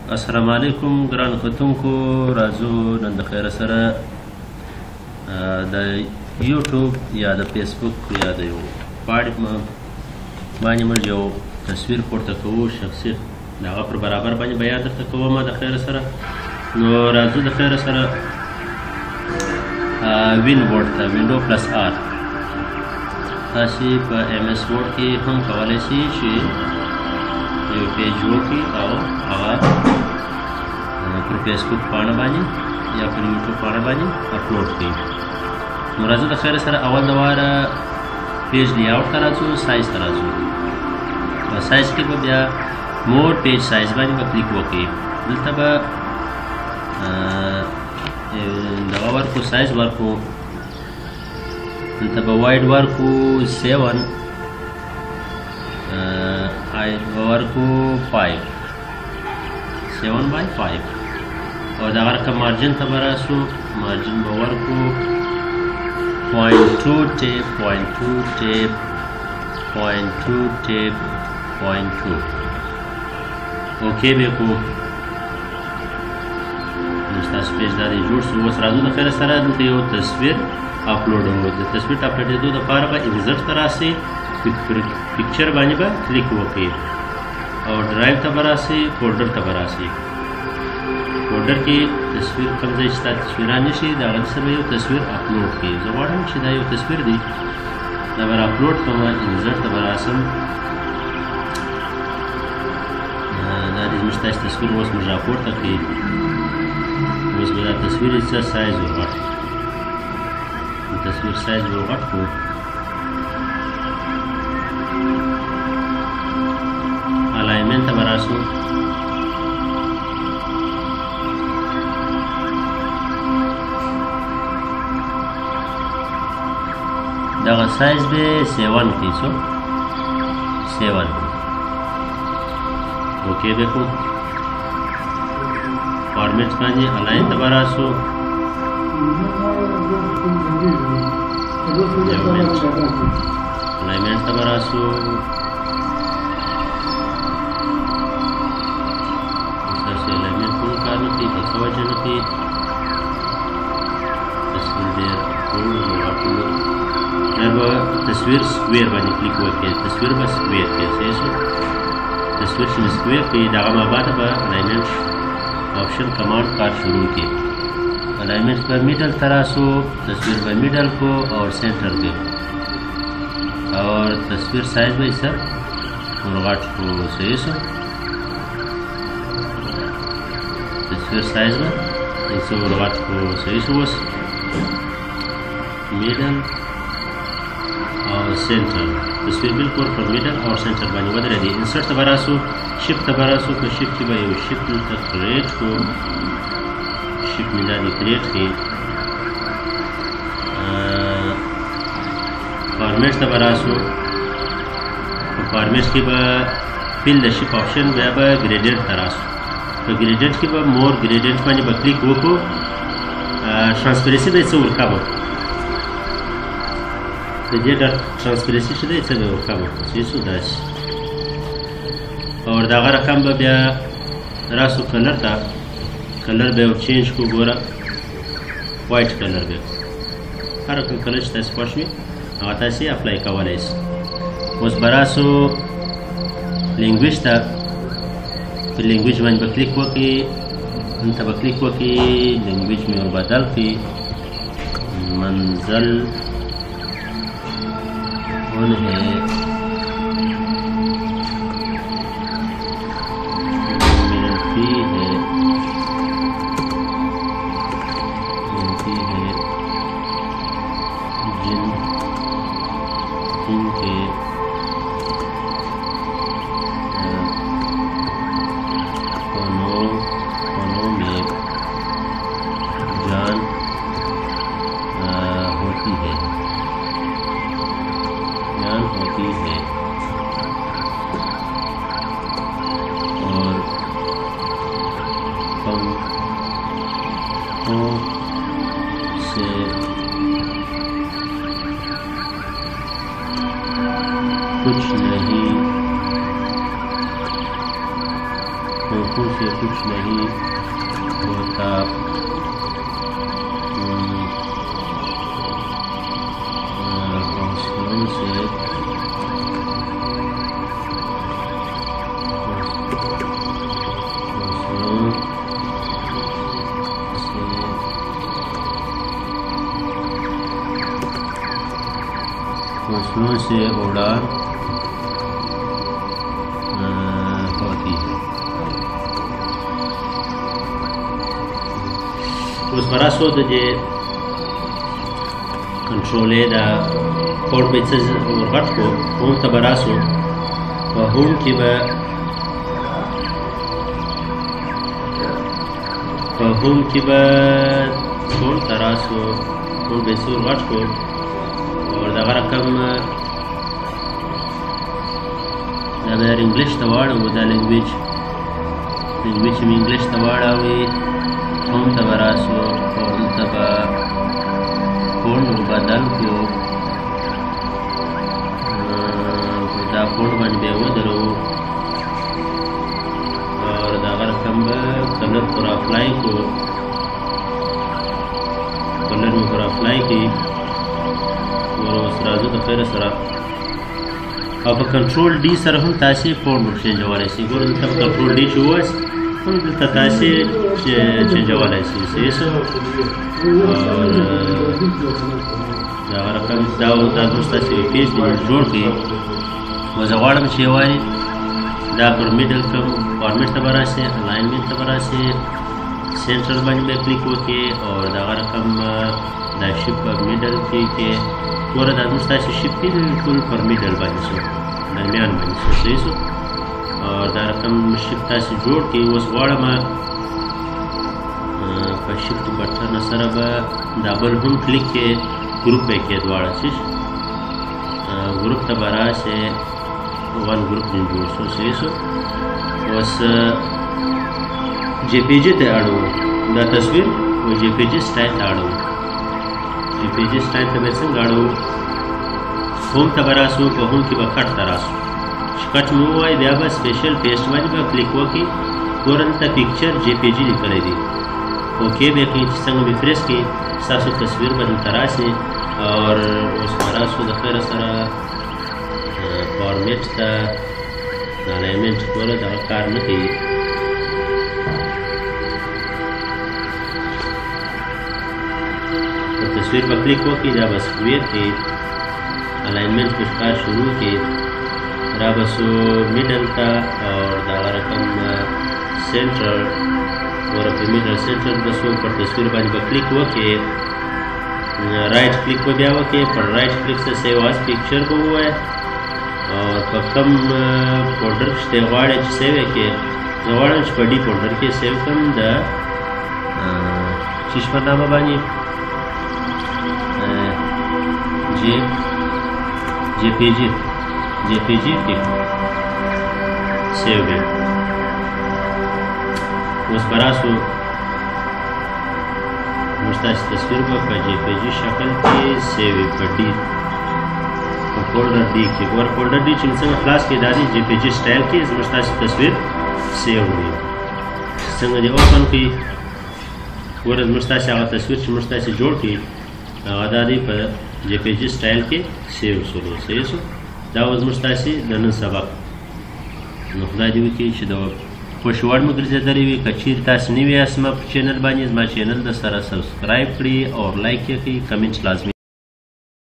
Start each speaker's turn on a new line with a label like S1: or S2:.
S1: السلام علیکم ګران کتونکو، راځو نن د خیر سره د یوټیوب یا د فیسبوک یا د یو پاڼې باندې موږ یو تصویر پورته کوو، شخصي د هغه پر برابر باندې بیان درته کوم د خیر سره. نو راځو د خیر سره وین ورډ ته وینډو پلس آر تاسې په ایم ایس ورډ کې هم کولی شئ چې یو پیج وکړي او هغه پر فیسبوک پاڼه باندې یا پر یوټیوب پاڼه باندې اپلوډ کړي. نو راځو د خیر سره اول د واره پیج لیاوټ ته راځو، سایز ته راځو. په سایز کې به بیا مور پیج سایز باندې به کلیک وکړي. دلته به دغه ورکو سایز ورکو، دلته به وایډ ورکو 7 height ورکو 5 7/5 او دغه رقم مارجن ته به راسو، مارجن به ورکو 0.2 ټیپ 0.2 ټیپ 0.2 ټیپ 0.2 اوکې به کوو. نو ستاسو پیج دا دی جوړ شو. اوس راځو د خیر سره دلته یو تصویر اپلوډوو. د تصویر اپلوډېدو دپاره به انزرټ ته راسئ، پکچر باندې به کلیک وکړئ او ډرایو ته به راسئ، فولډر ته به راسئ. فولډر کې تصویر کوم ځای چې ستا تصویران نشي د هغه سره به یو تصویر اپلوډ کړئ. زه غواړم چې دا یو تصویر دی، دا به اپلوډ کوم، انزرټ ته به راسم. دا دی زموږ ستاسو تصویر اوس موږ راپورته کړئ. اوس به دا تصویر څه سایز ورغټ کړو، د تصویر سایز ورغټ کړو. الاینمنت ته به راسو، دغه سایز به 7 کړئ، څو 7 اوکې به کوو. فارمیټ باندې الاین ته به راسو، الاینمنت ته به راسو، ستاسو الاینمنت کوم کار نه کوي، په څه وجه نه کوي، تصویر ډېر راټولو. بیا به تصویر سکویر باندې کلیک وکړئ، تصویر به سکویر کړئ. صحیح شو، تصویر چې سکویر کړئ د هغه نه بعده به الاینمنت آپشن کمانډ کار شروع کړئ. الاینمنट पर मिडल तरासो, तस्वीर पर मिडल को और सेंटर पे, और तस्वीर साइज में सब मुर्गाट को सही सो तस्वीर साइज में इसे मुर्गाट को सही सो बस मिडल और सेंटर, तस्वीर बिल्कुल पर मिडल और सेंटर बनी वदर दी. इंसर्ट तबरासो, शिफ्ट तबरासो को शिफ्ट की भाई शिफ्ट तक रेट को शिप मिला दी क्रिएट की. फॉर्मेट ته براسو، په فارمیټ کې به فیل د شپ آپشن بیا به ګریډینټ ته راسو. په ګریډینټ کې به مور ګریډینټ باندې به کلیک وکړو. ترانسپیرنسي به یې څه ورکوو، د دې د ترانسپیرنسي چې دی څه به ورکوو، صحیح شو داسې. او د هغه رقم به بیا راسو کلر ته، کلر به یو چینج کو، ګوره وایټ کلر به هر کوم کلر چې تاسو خوښ وي هغه تاسې اپلای کولی شئ. اوس به راسو لینګویج ته، په لینګویج باندې به کلیک وکړئ، دلته به کلیک وکړئ، لینګویج مې ور بدل کړئ، منزل انہیں होती आंखों से कुछ नहीं होता। हौसलों से हौसलों से उड़ान होती है। اوس براسو د دې کنټرولې دا کوډ به څه ورغټ کو هون ته براسو په هون کې به ټول تراسو ټول به څه ورغټ کو او دغه رقم دا به انګلیش ته واړو دا لینګویج مې انګلیش ته واړوي هم ته براسو او دلته به کوډ بدل کو دا کوډ باندې به ودرو और दगा रकम कलर पर अप्लाई को कलर में पर अप्लाई की और सराजो त خیر سره अब control D سره هم تاسو فورم چینجوالای شي ګور د کنټرول D شو وس هم د تاسو چینجوالای شي سیسو اور دغه رقم دا تاسو پیج جوړ کی وزغړم شي وای دا پر میډل کم فارمیټ ته براسه الاینمنت ته براسه سنټر باندې به کلیک وکړئ او دا رقم دا شیپ پر میډل کې ورته د تاسو شیپ کې ټول پر میډل باندې شو درمیان باندې شو او دا رقم شیپ تاسو جوړ کړئ اوس غواړم په شیفت بټن سره به ډبل هم کلیک کې ګروپ به کې دواړه شي ګروپ ته براسه one group में जोड़ सो से सो बस जेपीजी ते आड़ो दा तस्वीर वो जेपीजी स्टाइल आड़ो जेपीजी स्टाइल ते बेसन गाड़ो होम तबरासो को होम की बखट तरासो कट मूवाई व्याबा स्पेशल पेस्ट वाली में क्लिक हुआ कि तुरंत पिक्चर जेपीजी निकले दी ओके बेकि संग में फ्रेश की सासो तस्वीर बदल तरासे और उस तरासो द खैर सरा फॉर्मेट का अलाइनमेंट पूरा दा कार न की तो तस्वीर पर क्लिक हो कि जब बस वेट की अलाइनमेंट कुछ कार शुरू की राबसो मिडल का और दा रकम सेंटर और मिडल सेंटर बसो पर तस्वीर पर क्लिक हो के राइट क्लिक को दिया हो के पर राइट क्लिक से सेव एज पिक्चर को हुआ है और कम फोल्डर से वाड़े सेव के वाड़े बड़ी फोल्डर के सेव कम द चीज़नामा बानी जेपीजी के सेव है उस बरासो मुस्ताज तस्वीर को जेपीजी शक्ल के सेव बड़ी फोल्डर डी की और फोल्डर डी चिंसन क्लास के दादी जेपीजी स्टाइल की मुस्ताज तस्वीर सेव हुई संग जे ओपन की और मुस्ताज आवा तस्वीर मुस्ताज से जोड़ की दादी पर जेपीजी स्टाइल के सेव शुरू से सो दावज मुस्ताज से दन सबक नखदा दी की چې دا خوشوړ مګرځېدلې وي کچیر تاسو نیوی اسمه په چینل باندې ما چینل د سره سبسکرایب کړئ او لایک یې کړئ کمنټ لازمي